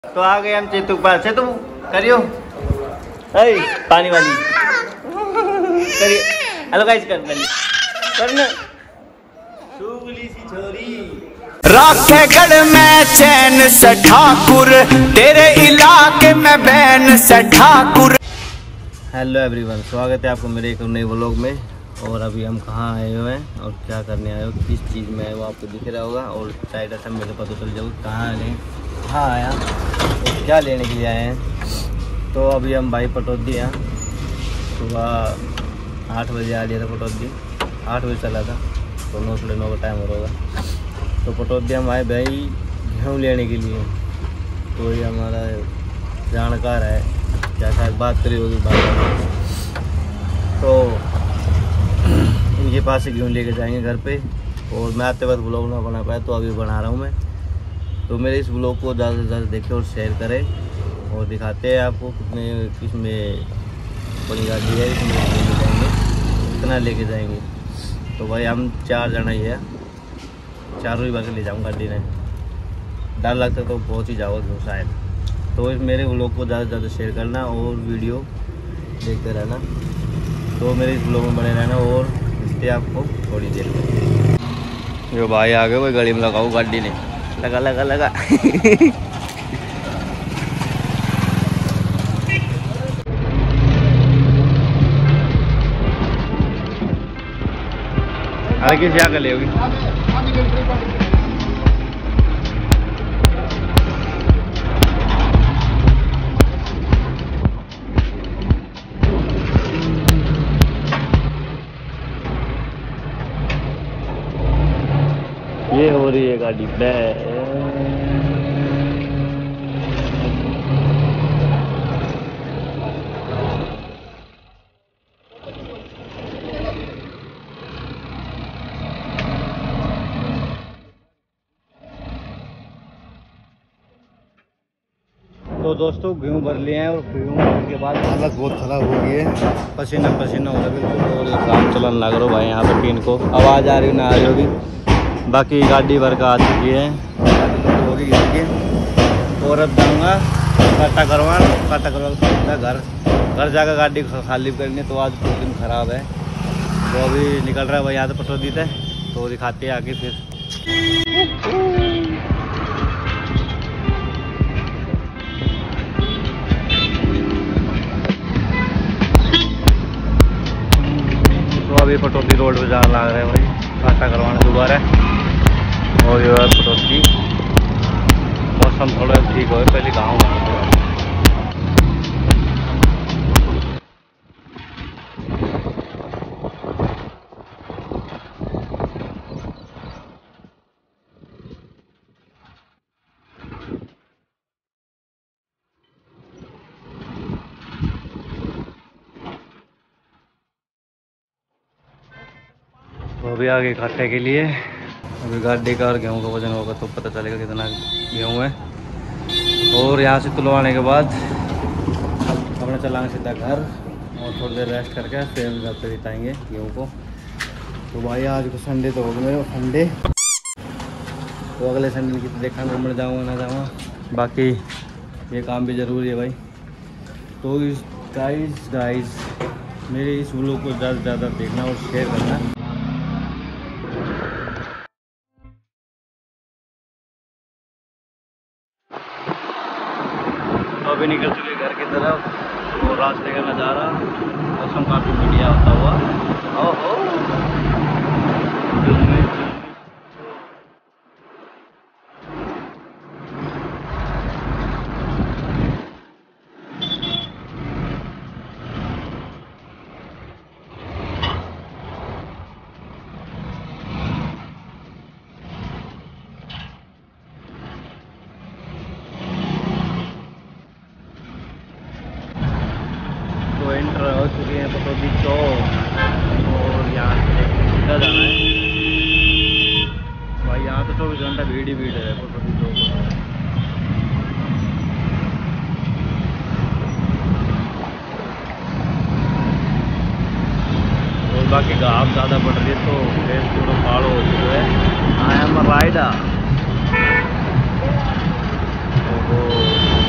तो आ गए हम चेतु के पास। चेतु करियो पानी वाली करिए। हेलो गाइस करना सुगली सी छोरी राखे गढ़ में चैन से ठाकुर, तेरे इलाके में बैन से ठाकुर। हेलो एवरीवन, स्वागत है आपको मेरे एक नए व्लॉग में। और अभी हम कहाँ आए हुए हैं और क्या करने आए हो, किस चीज़ में है वो आपको दिख रहा होगा। और साइड से मेरे पता चल जाओ कहाँ आया और क्या लेने के लिए आए हैं। तो अभी हम भाई पटौदी हैं, सुबह 8 बजे आ लिया था पटौदी, 8 बजे चला था तो 9 साढ़े 9 का टाइम हो रहा होगा। तो पटौदी हम आए भाई गेहूँ लेने के लिए। तो ये हमारा जानकार है, क्या शायद बात करी होगी बात। तो इनके पास से गेहूँ लेके जाएंगे घर पे। और मैं आते वक्त ब्लॉग ना बना पाया तो अभी बना रहा हूँ मैं। तो मेरे इस ब्लॉग को ज़्यादा से ज़्यादा देखें और शेयर करें और दिखाते हैं आपको किसमें बड़ी गाड़ी है, इसमें लेके जाएंगे, कितना लेके जाएंगे। तो भाई हम 4 जना ही है, चारों ही बाकी ले जाऊँगा गाड़ी में। डर लगता तो पहुँच ही जाओगे शायद। तो इस मेरे ब्लॉग को ज़्यादा से ज़्यादा शेयर करना और वीडियो देखते रहना। तो मेरे इस ब्लॉग में बने रहना और मिलते आपको थोड़ी देर में। जो भाई आ गए वही गाड़ी में लगाओ, गाड़ी ने लगा लगा लगा अरे किस यहाँ कर ले होगी। ये हो रही है गाड़ी तो दोस्तों गेहूँ भर लिए हैं और गेहूँ भरने के बाद हालत बहुत ख़राब हो गई है, पसीना पसीना हो रहा है बिल्कुल। और काम चलन लग रहा हो भाई यहाँ पर टीन को आवाज़ आ रही ना आ रही होगी। बाकी गाड़ी भर का आ चुकी है होगी के। और अब जाऊँगा काटा करवा घर जाकर गाड़ी खाली करनी। तो आज कुछ दिन ख़राब है तो अभी निकल रहा है भाई यहाँ से पटौदी थे। तो दिखाते हैं आगे फिर। तो अभी पटौदी रोड पे जाना लग रहा है भाई, काटा करवाने दोबारा। और ये पटौदी मौसम थोड़ा ठीक हो पहले गाँव में। तो अभी आगे इकट्ठे के लिए अभी गाड़ी का और गेहूँ का वजन होगा तो पता चलेगा कितना गेहूँ है। और यहाँ से तुलवाने के बाद अपना चलाएंगे सीधा घर और थोड़ी देर रेस्ट करके फिर घर पे बिताएंगे गेहूँ को। तो भाई आज को संडे तो हो गया मेरे संडे। तो अगले संडे की देखा घूमने जाऊँगा ना जाऊँगा, बाकी ये काम भी ज़रूरी है भाई। तो इस गाइस मेरे इस व्लॉग को ज़्यादा से ज़्यादा देखना और शेयर करना। तो अभी निकल चुके घर की तरफ और रास्ते का नज़ारा मौसम काफ़ी बढ़िया होता हुआ। ओहो एंटर हो चुके हैं पटौदी चौक। और यहाँ से सीधा जाना है भाई। यहाँ तो 24 घंटा भीड़ ही भीड़ है पटौदी चौक। और बाकी घास ज़्यादा बढ़ रही है तो फेस पूरा फाड़ हो चुका है। I am rider.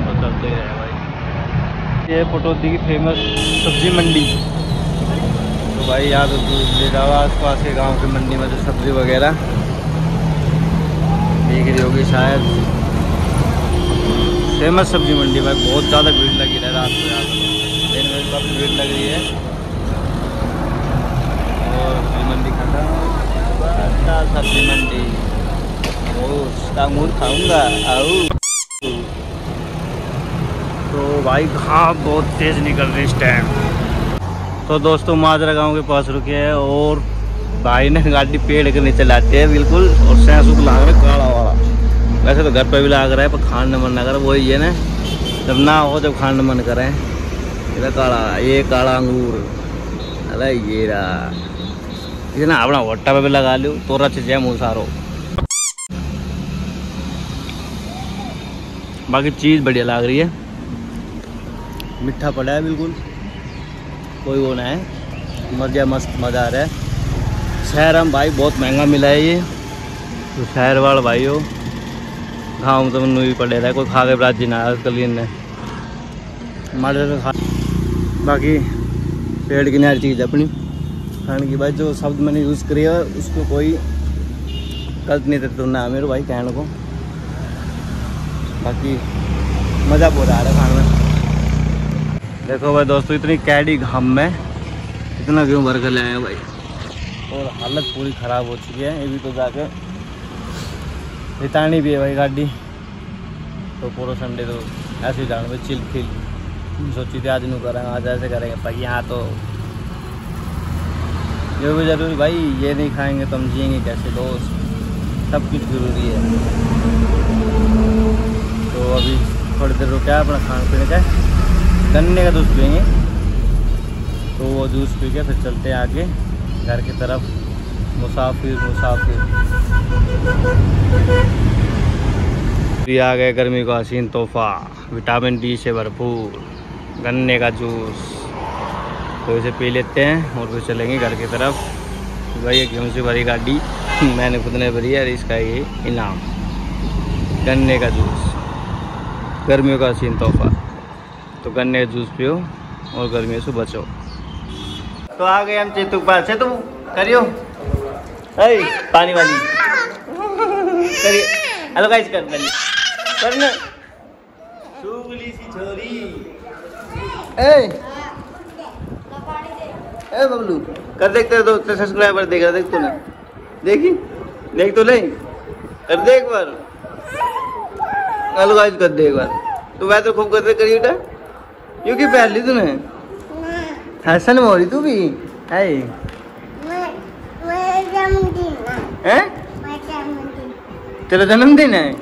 तो चलते ही रहे भाई। ये पटौदी की फेमस सब्जी मंडी। तो भाई यहाँ तो ले जाओ आस पास के गाँव की मंडी में जो सब्जी वगैरह देख रही होगी शायद। फेमस सब्जी मंडी भाई, बहुत ज़्यादा भीड़ लगी है रात को। यहाँ पर दिन में काफ़ी भीड़ लग रही है। और सब्जी मंडी खाता अच्छा सब्जी मंडी अंगूर खाऊंगा आओ। तो भाई घाम बहुत तेज़ निकल रही इस टाइम। तो दोस्तों माजरा गांव के पास रुके हैं और भाई ने गाड़ी पेड़ के नीचे लाते हैं बिल्कुल, और सैंसुक लाग रहा है काला वाला। वैसे तो घर पर भी लाग रहा है पर खाने मन ना करे, वही है ना, जब ना हो जब खाने मन करें। ये काला, ये काला अंगूर, अरे ये रहा ये ना अपना वट्टा पे भी लगा लो तोरा चीज़ें मुँह सारो। बाकी चीज़ बढ़िया लग रही है, मीठा पड़ा है बिल्कुल, कोई वो ना है, मज़ा मस्त मज़ा आ रहा है। शहर हम भाई बहुत महंगा मिला है ये, तो शहर वाला भाई हो गाँव तो मनु ही पड़े रहा है, कोई खा के राजी ना आजकल ने हमारे से खा। बाकी पेड़ की नारी चीज़ अपनी खाने की भाई, जो शब्द मैंने यूज़ करी है उसको कोई गलत नहीं देते ना मेरे भाई कहने को। बाकी मज़ा बहुत आ रहा है खाने में। देखो भाई दोस्तों इतनी कैडी घाम में इतना क्यों भर कर ले आए भाई, और हालत पूरी ख़राब हो चुकी है। ये भी तो जाके रितानी भी है भाई गाड़ी। तो पूरा संडे तो ऐसे ही जाने में चिल फिल सोची थी आज नहीं करेंगे, आज ऐसे करेंगे भाई। यहाँ तो जो भी ज़रूरी भाई, ये नहीं खाएंगे तो हम जिएंगे कैसे दोस्त, सब कुछ ज़रूरी है। तो अभी थोड़ी देर रुका अपना खाने पीने का, गन्ने का जूस पियेंगे। तो वो जूस पी के फिर चलते हैं आगे घर की तरफ। मुसाफिर ये आ गए गर्मी का हसीन तोहफा, विटामिन डी से भरपूर गन्ने का जूस। तो इसे पी लेते हैं और फिर चलेंगे घर की तरफ। भाई ये गेहूँ से भरी गाड़ी मैंने खुद ने भरी है, और इसका ये इनाम गन्ने का जूस, गर्मियों का हसीन तोहफा। तो गन्ने का जूस पियो और गर्मियों से बचो। तो आ गए हम चेतु के पास से, तुम करियो पानी वाली करिए। हेलो गाइस करना सुगली सी छोरी। ए बबलू कर देखते तो सब्सक्राइबर देख रहा, देख तू ना, देखी देख तो ले कर दे एक बार। हेलो गाइस कर दे एक बार। तू वैसे खूब कर दे करिए बेटा, क्योंकि पहली तूने फैशन में हो रही तू भी है। तेरा जन्मदिन है?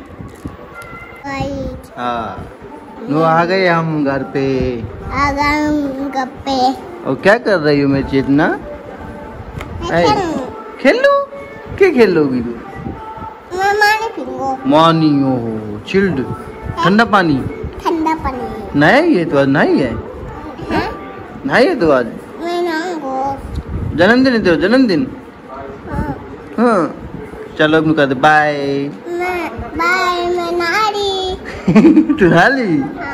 हाँ नो आ गए हम घर पे। और क्या कर रही हो मैं चेतना? खेलू क्या खेलोगी तू? मानी हो चिल्ड ठंडा पानी नहीं है तो आज नहीं है, नहीं है तो आज जन्मदिन है तेरा, जन्मदिन। हाँ चलो अब कर दे बाय बाय। तू नाली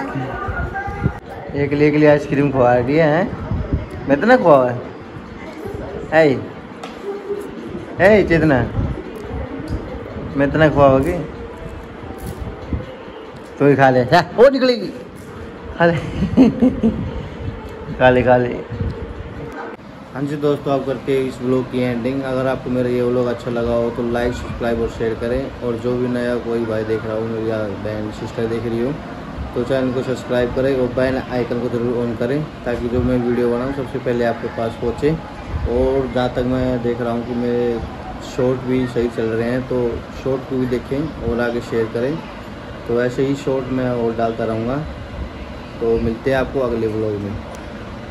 एक लिए आइसक्रीम खवा रही है, मैं इतना खवा है चेतना, मैं इतना खवाओगी तो ही खा ले। वो निकलेगी खा ले। हाँ जी दोस्तों, आप करते हैं इस व्लॉग की एंडिंग। अगर आपको मेरा ये व्लॉग अच्छा लगा हो तो लाइक सब्सक्राइब और शेयर करें। और जो भी नया कोई भाई देख रहा हो, मेरी बहन सिस्टर देख रही हो, तो चैनल को सब्सक्राइब करें और बेल आइकन को ज़रूर ऑन करें, ताकि जो मैं वीडियो बनाऊँ सबसे पहले आपके पास पहुँचे। और जहाँ तक मैं देख रहा हूँ कि मेरे शॉर्ट भी सही चल रहे हैं, तो शॉर्ट को भी देखें और आगे शेयर करें। तो ऐसे ही शॉर्ट मैं और डालता रहूँगा। तो मिलते हैं आपको अगले व्लॉग में।